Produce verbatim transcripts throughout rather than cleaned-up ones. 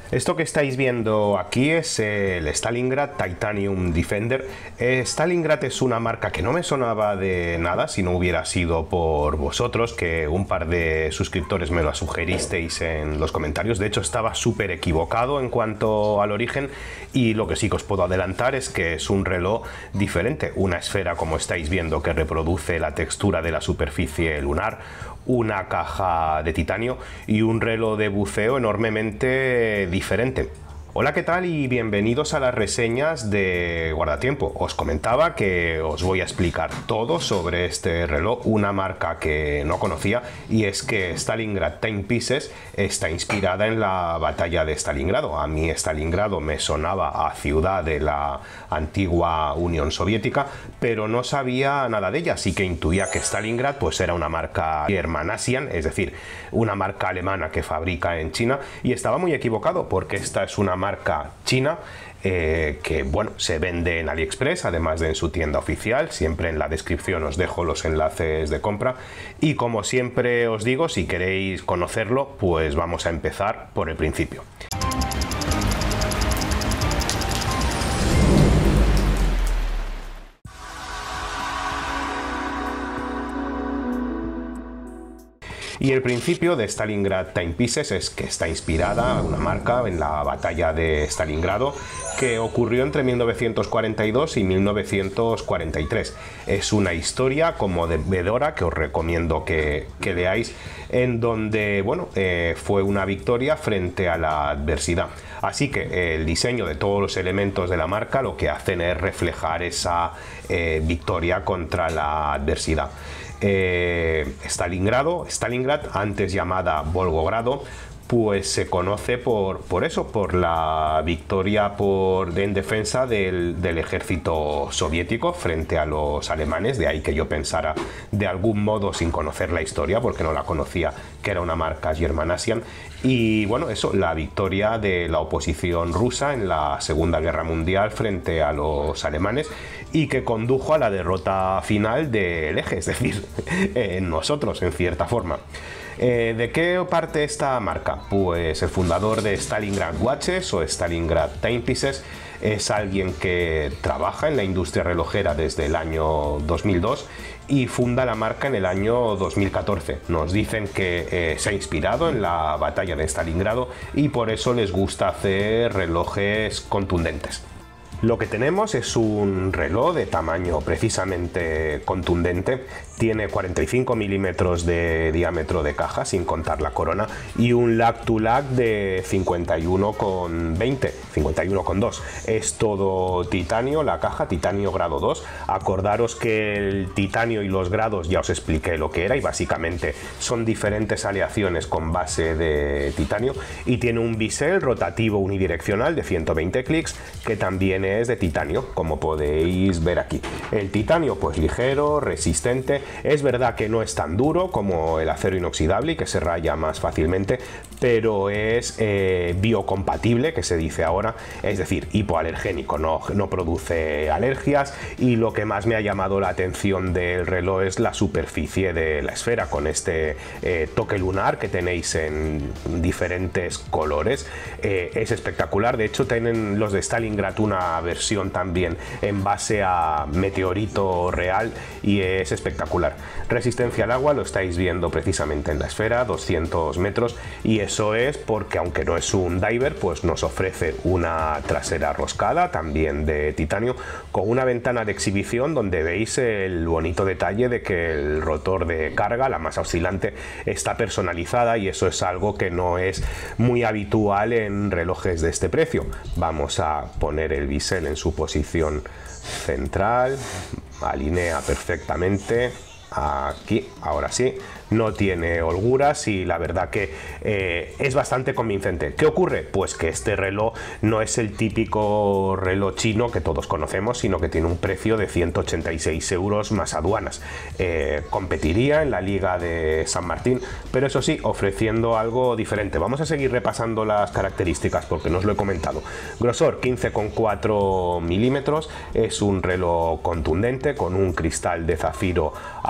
Esto que estáis viendo aquí es el Stalingrad Titanium Defender. Eh, Stalingrad es una marca que no me sonaba de nada si no hubiera sido por vosotros, que un par de suscriptores me lo sugeristeis en los comentarios. De hecho, estaba súper equivocado en cuanto al origen, y lo que sí que os puedo adelantar es que es un reloj diferente. Una esfera, como estáis viendo, que reproduce la textura de la superficie lunar, una caja de titanio y un reloj de buceo enormemente diferente. Hola, ¿qué tal? Y bienvenidos a las reseñas de Guardatiempo. Os comentaba que os voy a explicar todo sobre este reloj, una marca que no conocía, y es que Stalingrad Timepieces está inspirada en la batalla de Stalingrado. A mí Stalingrado me sonaba a ciudad de la antigua Unión Soviética, pero no sabía nada de ella, así que intuía que Stalingrad pues era una marca German-Asian, es decir, una marca alemana que fabrica en China, y estaba muy equivocado porque esta es una marca marca china eh, que bueno, se vende en AliExpress, además de en su tienda oficial. Siempre en la descripción os dejo los enlaces de compra, y como siempre os digo, si queréis conocerlo, pues vamos a empezar por el principio. Y el principio de Stalingrad Timepieces es que está inspirada, una marca, en la batalla de Stalingrado, que ocurrió entre mil novecientos cuarenta y dos y mil novecientos cuarenta y tres. Es una historia conmovedora que os recomiendo que, que leáis, en donde bueno, eh, fue una victoria frente a la adversidad. Así que el diseño de todos los elementos de la marca lo que hacen es reflejar esa eh, victoria contra la adversidad. Eh, Stalingrado, Stalingrad, antes llamada Volgogrado, pues se conoce por, por eso, por la victoria por, en defensa del, del ejército soviético frente a los alemanes. De ahí que yo pensara, de algún modo, sin conocer la historia, porque no la conocía, que era una marca German-Asian. Y bueno, eso, la victoria de la oposición rusa en la Segunda Guerra Mundial frente a los alemanes, y que condujo a la derrota final del eje, es decir, en nosotros, en cierta forma. Eh, ¿De qué parte esta marca? Pues el fundador de Stalingrad Watches o Stalingrad Timepieces es alguien que trabaja en la industria relojera desde el año dos mil dos y funda la marca en el año dos mil catorce. Nos dicen que eh, se ha inspirado en la batalla de Stalingrado y por eso les gusta hacer relojes contundentes. Lo que tenemos es un reloj de tamaño precisamente contundente. Tiene cuarenta y cinco milímetros de diámetro de caja, sin contar la corona, y un lag to lag de cincuenta y uno con veinte, cincuenta y uno con dos. Es todo titanio, la caja, titanio grado dos. Acordaros que el titanio y los grados ya os expliqué lo que era, y básicamente son diferentes aleaciones con base de titanio, y tiene un bisel rotativo unidireccional de ciento veinte clics, que también es de titanio, como podéis ver aquí. El titanio pues ligero, resistente. Es verdad que no es tan duro como el acero inoxidable y que se raya más fácilmente, pero es eh, biocompatible, que se dice ahora, es decir, hipoalergénico, no, no produce alergias. Y lo que más me ha llamado la atención del reloj es la superficie de la esfera, con este eh, toque lunar que tenéis en diferentes colores. Eh, es espectacular. De hecho, tienen los de Stalingrad una versión también en base a meteorito real y es espectacular. Resistencia al agua, lo estáis viendo precisamente en la esfera, doscientos metros, y eso es porque, aunque no es un diver, pues nos ofrece una trasera roscada también de titanio, con una ventana de exhibición donde veis el bonito detalle de que el rotor de carga, la masa oscilante, está personalizada, y eso es algo que no es muy habitual en relojes de este precio. Vamos a poner el bisel en su posición central, alinea perfectamente. Aquí, ahora sí, no tiene holguras, y la verdad que eh, es bastante convincente. ¿Qué ocurre? Pues que este reloj no es el típico reloj chino que todos conocemos, sino que tiene un precio de ciento ochenta y seis euros más aduanas. Eh, competiría en la liga de San Martín, pero eso sí, ofreciendo algo diferente. Vamos a seguir repasando las características porque no os lo he comentado. Grosor quince coma cuatro milímetros, es un reloj contundente con un cristal de zafiro a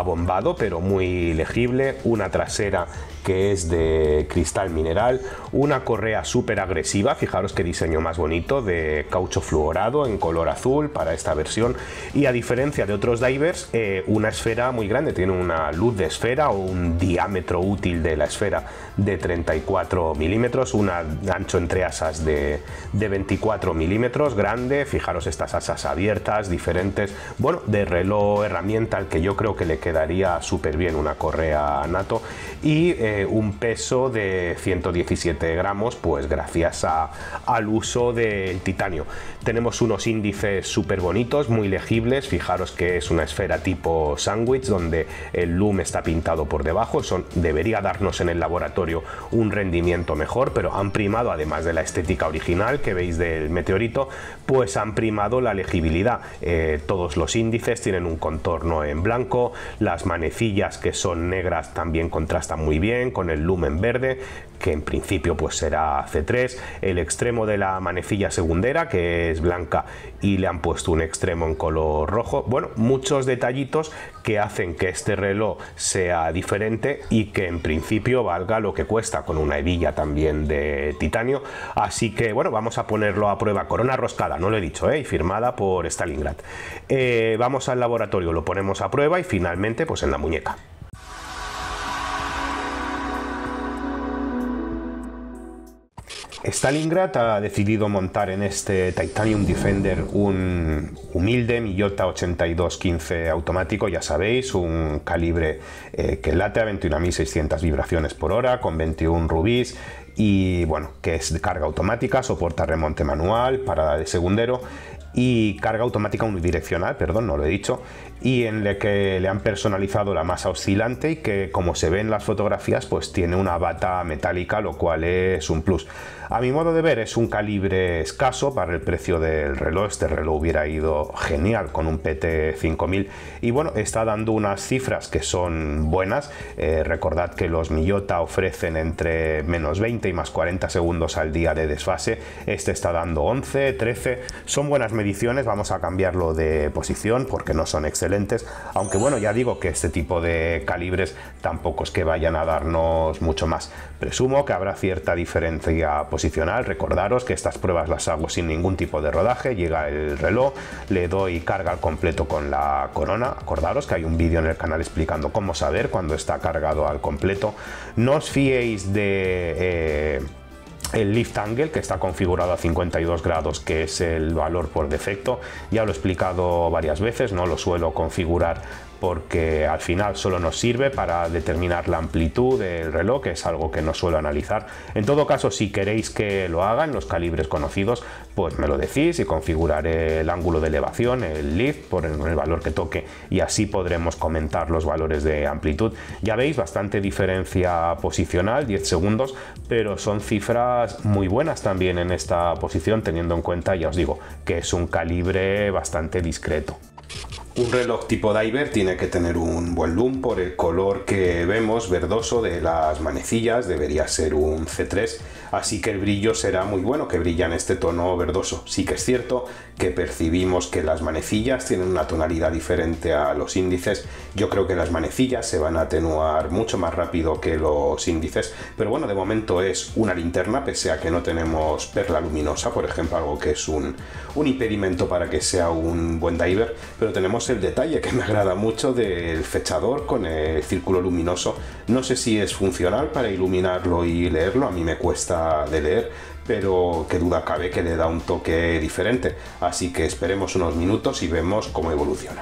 abombado pero muy legible, una trasera que es de cristal mineral, una correa súper agresiva, fijaros qué diseño más bonito, de caucho fluorado en color azul para esta versión, y a diferencia de otros divers, eh, una esfera muy grande, tiene una luz de esfera o un diámetro útil de la esfera de treinta y cuatro milímetros, un ancho entre asas de, de veinticuatro milímetros, grande, fijaros estas asas abiertas, diferentes, bueno, de reloj herramienta al que yo creo que le quedaría súper bien una correa NATO, y eh, un peso de ciento diecisiete gramos, pues gracias a, al uso del titanio. Tenemos unos índices súper bonitos, muy legibles, fijaros que es una esfera tipo sándwich donde el loom está pintado por debajo, eso debería darnos en el laboratorio un rendimiento mejor, pero han primado, además de la estética original que veis del meteorito, pues han primado la legibilidad. Eh, todos los índices tienen un contorno en blanco, las manecillas que son negras también contrastan muy bien con el lumen verde, que en principio pues será C tres, el extremo de la manecilla segundera que es blanca y le han puesto un extremo en color rojo. Bueno, muchos detallitos que hacen que este reloj sea diferente y que en principio valga lo que cuesta, con una hebilla también de titanio. Así que bueno, vamos a ponerlo a prueba. Corona roscada, no lo he dicho, ¿eh? Y firmada por Stalingrad. Eh, vamos al laboratorio, lo ponemos a prueba y finalmente pues en la muñeca. Stalingrad ha decidido montar en este Titanium Defender un humilde Miyota ochenta y dos quince automático, ya sabéis, un calibre eh, que late a veintiuna mil seiscientas vibraciones por hora, con veintiún rubíes, y bueno, que es de carga automática, soporta remonte manual, parada de segundero y carga automática unidireccional, perdón, no lo he dicho, y en el que le han personalizado la masa oscilante y que, como se ve en las fotografías, pues tiene una bata metálica, lo cual es un plus. A mi modo de ver es un calibre escaso para el precio del reloj. Este reloj hubiera ido genial con un P T cinco mil y bueno, está dando unas cifras que son buenas. Eh, recordad que los Miyota ofrecen entre menos veinte y más cuarenta segundos al día de desfase. Este está dando once, trece, son buenas mediciones. Vamos a cambiarlo de posición porque no son excelentes, aunque bueno, ya digo que este tipo de calibres tampoco es que vayan a darnos mucho más. Presumo que habrá cierta diferencia posicional. Recordaros que estas pruebas las hago sin ningún tipo de rodaje. Llega el reloj, le doy carga al completo con la corona. Acordaros que hay un vídeo en el canal explicando cómo saber cuando está cargado al completo. No os fiéis de eh, el lift angle, que está configurado a cincuenta y dos grados, que es el valor por defecto. Ya lo he explicado varias veces, no lo suelo configurar porque al final solo nos sirve para determinar la amplitud del reloj, que es algo que no suelo analizar. En todo caso, si queréis que lo haga en los calibres conocidos, pues me lo decís y configuraré el ángulo de elevación, el lift, por el valor que toque, y así podremos comentar los valores de amplitud. Ya veis, bastante diferencia posicional, diez segundos, pero son cifras muy buenas también en esta posición, teniendo en cuenta, ya os digo, que es un calibre bastante discreto. Un reloj tipo diver tiene que tener un buen loom por el color que vemos verdoso de las manecillas, debería ser un C tres, así que el brillo será muy bueno, que brilla en este tono verdoso. Sí que es cierto que percibimos que las manecillas tienen una tonalidad diferente a los índices. Yo creo que las manecillas se van a atenuar mucho más rápido que los índices, pero bueno, de momento es una linterna, pese a que no tenemos perla luminosa, por ejemplo, algo que es un, un impedimento para que sea un buen diver, pero tenemos el detalle que me agrada mucho del fechador con el círculo luminoso. No sé si es funcional para iluminarlo y leerlo, a mí me cuesta de leer, pero qué duda cabe que le da un toque diferente, así que esperemos unos minutos y vemos cómo evoluciona.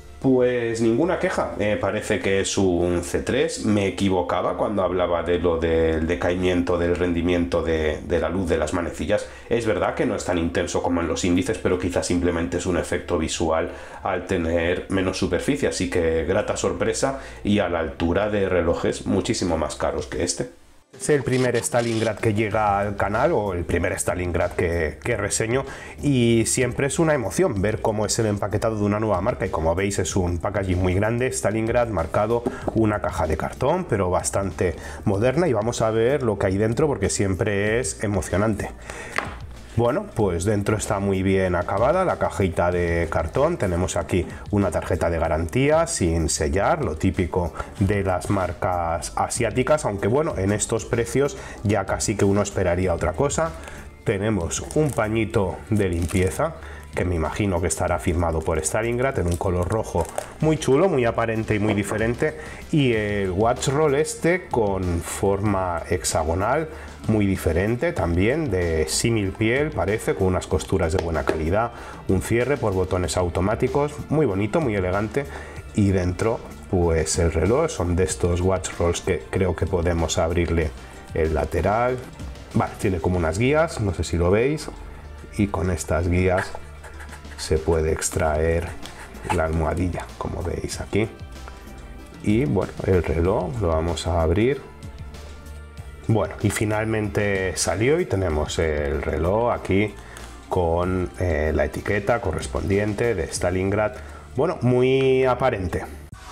Pues ninguna queja, me parece que es un C tres, me equivocaba cuando hablaba de lo del decaimiento del rendimiento de, de la luz de las manecillas. Es verdad que no es tan intenso como en los índices, pero quizás simplemente es un efecto visual al tener menos superficie, así que grata sorpresa y a la altura de relojes muchísimo más caros que este. Es el primer Stalingrad que llega al canal, o el primer Stalingrad que, que reseño, y siempre es una emoción ver cómo es el empaquetado de una nueva marca, y como veis es un packaging muy grande. Stalingrad marcado, una caja de cartón pero bastante moderna, y vamos a ver lo que hay dentro porque siempre es emocionante. Bueno, pues dentro está muy bien acabada la cajita de cartón. Tenemos aquí una tarjeta de garantía sin sellar, lo típico de las marcas asiáticas, aunque bueno, en estos precios ya casi que uno esperaría otra cosa. Tenemos un pañito de limpieza que me imagino que estará firmado por Stalingrad en un color rojo muy chulo, muy aparente y muy diferente, y el watch roll este con forma hexagonal muy diferente también, de símil piel parece, con unas costuras de buena calidad, un cierre por botones automáticos, muy bonito, muy elegante, y dentro pues el reloj, son de estos watch rolls que creo que podemos abrirle el lateral. Vale, tiene como unas guías, no sé si lo veis, y con estas guías se puede extraer la almohadilla, como veis aquí. Y bueno, el reloj lo vamos a abrir. Bueno, y finalmente salió y tenemos el reloj aquí con eh, la etiqueta correspondiente de Stalingrad. Bueno, muy aparente.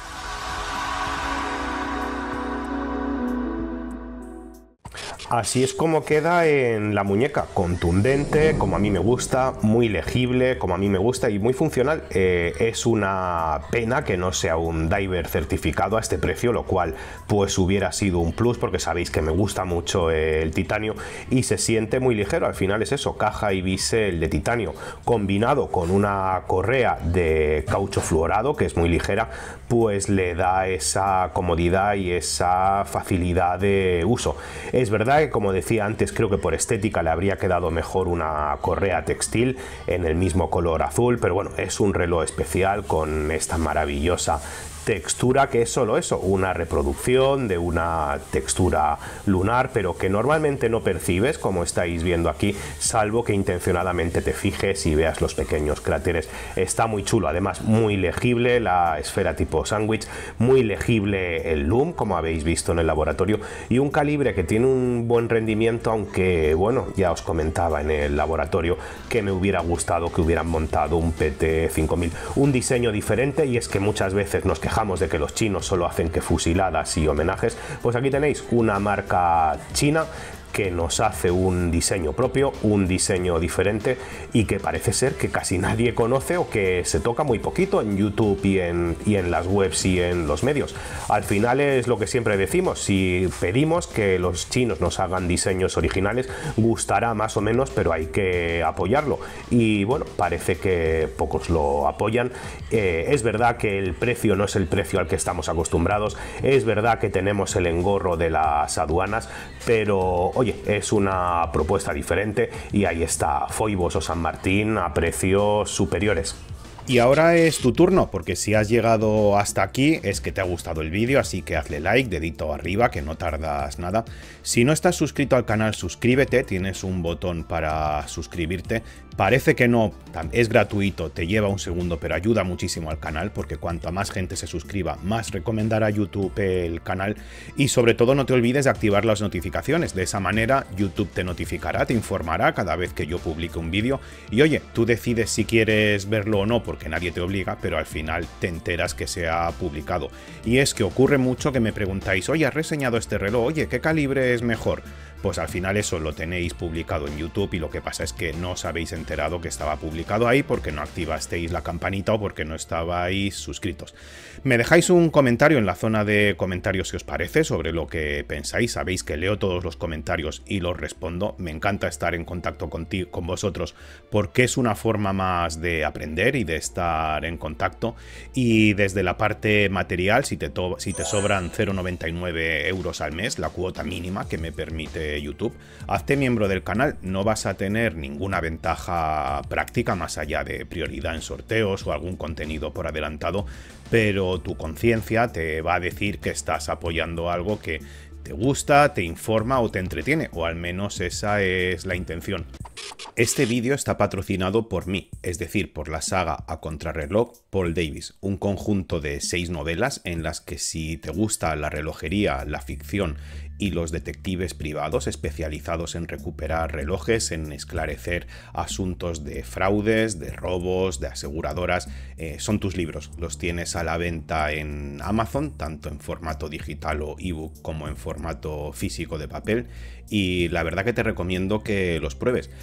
Así es como queda en la muñeca, contundente, como a mí me gusta, muy legible, como a mí me gusta y muy funcional. Eh, es una pena que no sea un diver certificado a este precio, lo cual pues hubiera sido un plus, porque sabéis que me gusta mucho el titanio y se siente muy ligero. Al final es eso, caja y bisel de titanio combinado con una correa de caucho fluorado que es muy ligera, pues le da esa comodidad y esa facilidad de uso. Es verdad que, como decía antes, creo que por estética le habría quedado mejor una correa textil en el mismo color azul, pero bueno, es un reloj especial con esta maravillosa textura que es solo eso, una reproducción de una textura lunar, pero que normalmente no percibes, como estáis viendo aquí, salvo que intencionadamente te fijes y veas los pequeños cráteres. Está muy chulo, además muy legible la esfera tipo sándwich, muy legible el loom, como habéis visto en el laboratorio, y un calibre que tiene un buen rendimiento, aunque bueno, ya os comentaba en el laboratorio que me hubiera gustado que hubieran montado un P T cinco mil, un diseño diferente, y es que muchas veces nos quejamos de que los chinos solo hacen que fusiladas y homenajes. Pues aquí tenéis una marca china que nos hace un diseño propio, un diseño diferente, y que parece ser que casi nadie conoce o que se toca muy poquito en YouTube y en, y en las webs y en los medios. Al final es lo que siempre decimos, si pedimos que los chinos nos hagan diseños originales, gustará más o menos, pero hay que apoyarlo, y bueno, parece que pocos lo apoyan. Eh, es verdad que el precio no es el precio al que estamos acostumbrados, es verdad que tenemos el engorro de las aduanas, pero oye, es una propuesta diferente y ahí está Foibos o San Martín a precios superiores. Y ahora es tu turno, porque si has llegado hasta aquí es que te ha gustado el vídeo, así que hazle like, dedito arriba, que no tardas nada. Si no estás suscrito al canal, suscríbete, tienes un botón para suscribirte. Parece que no, es gratuito, te lleva un segundo, pero ayuda muchísimo al canal, porque cuanto más gente se suscriba, más recomendará YouTube el canal. Y sobre todo no te olvides de activar las notificaciones, de esa manera YouTube te notificará, te informará cada vez que yo publique un vídeo. Y oye, tú decides si quieres verlo o no, porque nadie te obliga, pero al final te enteras que se ha publicado. Y es que ocurre mucho que me preguntáis, oye, ¿has reseñado este reloj? Oye, ¿qué calibre es mejor? Pues al final eso lo tenéis publicado en YouTube, y lo que pasa es que no os habéis enterado que estaba publicado ahí porque no activasteis la campanita o porque no estabais suscritos. Me dejáis un comentario en la zona de comentarios si os parece, sobre lo que pensáis. Sabéis que leo todos los comentarios y los respondo. Me encanta estar en contacto contigo, con vosotros, porque es una forma más de aprender y de estar en contacto. Y desde la parte material, si te, si te sobran cero coma noventa y nueve euros al mes, la cuota mínima que me permite YouTube, hazte miembro del canal. No vas a tener ninguna ventaja práctica más allá de prioridad en sorteos o algún contenido por adelantado, pero tu conciencia te va a decir que estás apoyando algo que te gusta, te informa o te entretiene, o al menos esa es la intención. Este vídeo está patrocinado por mí, es decir, por la saga A Contrarreloj Paul Davis, un conjunto de seis novelas en las que, si te gusta la relojería, la ficción y los detectives privados especializados en recuperar relojes, en esclarecer asuntos de fraudes, de robos, de aseguradoras, eh, son tus libros. Los tienes a la venta en Amazon, tanto en formato digital o ebook como en formato físico de papel, y la verdad que te recomiendo que los pruebes. Como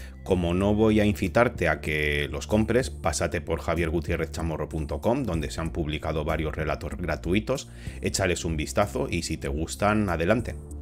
como no voy a incitarte a que los compres, pásate por javier gutierrez chamorro punto com, donde se han publicado varios relatos gratuitos, échales un vistazo y si te gustan, adelante.